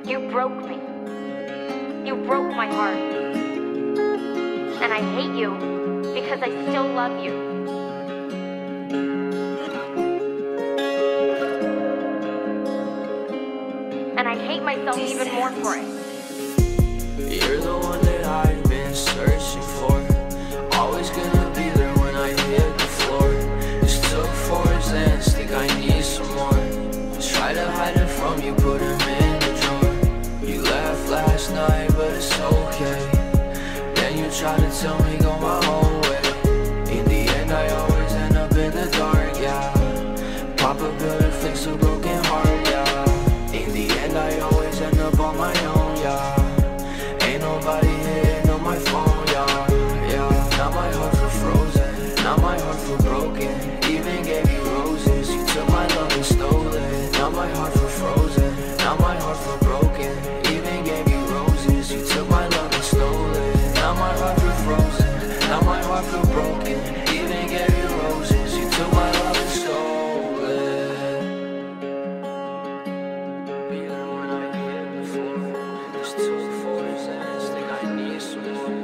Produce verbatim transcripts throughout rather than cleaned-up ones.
You broke me. You broke my heart. And I hate you because I still love you. And I hate myself even more for it. You're the one that I've been searching for. Always gonna be there when I hit the floor. Just took four exams, think I need some more. Try to hide it from you, put him in the drawer. You laughed last night, but it's okay. Then you try to tell me go my own way. In the end, I always end up in the dark, yeah. Pop a pill to fix a broken heart, yeah. In the end, I always end up on my own, yeah. Ain't nobody hitting on my phone, yeah, yeah. Now my heart for frozen, now my heart for broken. Even gave you roses, you took my love and stole it. Now my heart for frozen, now my heart for broken. Even gave you roses, you took my love and stole it. Now my heart for frozen, now my heart for broken. Even gave you roses, you took my love and stole it. Be there when I hit the floor. Just took four exams, think I need some more.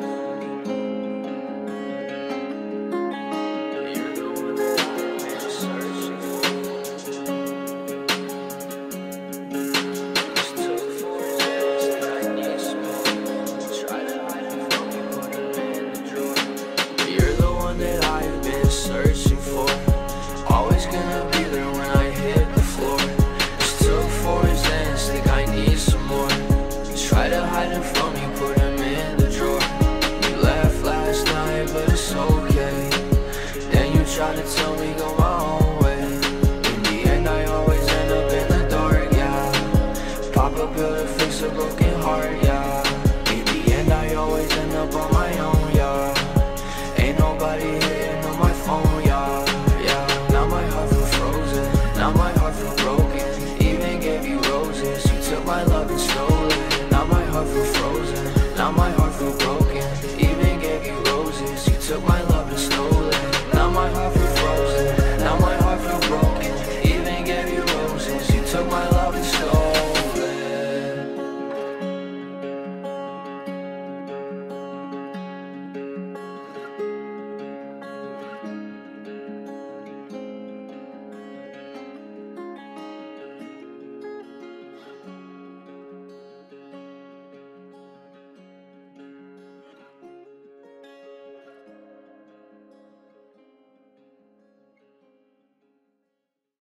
You're the one that I've been searching for. Just took four exams, think I need some more. Try to hide it from you, put them in the drawer. You're the one that I've been searching for. Always gonna be there when I hit the floor. Just took four exams, think I need some more. Try to hide it from you, put them in the drawer. You laughed last night, but it's okay. Then you try to tell me go my own way. In the end, I always end up in the dark, yeah. Pop a pill to fix a broken heart, yeah. In the end, I always end up on my own, yeah. Ain't nobody hitting on my phone, yeah, yeah. Now my heart for frozen, now my heart for broken. Even gave you roses, you took my love and stole it. Now my heart for frozen, now my heart for broken. Even gave you roses, you took my love